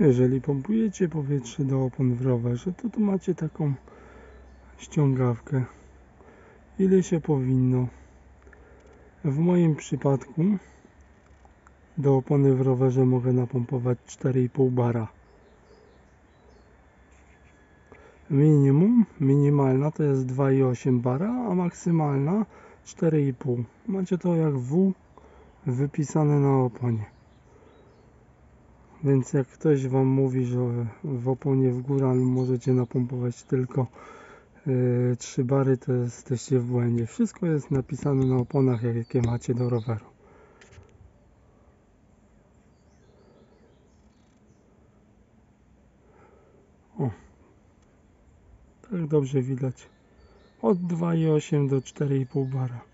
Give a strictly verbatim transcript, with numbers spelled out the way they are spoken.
Jeżeli pompujecie powietrze do opon w rowerze, to tu macie taką ściągawkę. Ile się powinno? W moim przypadku do opony w rowerze mogę napompować cztery i pół bara. Minimum, minimalna to jest dwa i osiem bara, a maksymalna cztery i pół. Macie to jak W wypisane na oponie. Więc jak ktoś wam mówi, że w oponie w górę możecie napompować tylko yy, trzy bary, to jesteście w błędzie. Wszystko jest napisane na oponach, jakie macie do roweru. O, tak dobrze widać. Od dwa i osiem do cztery i pół bara.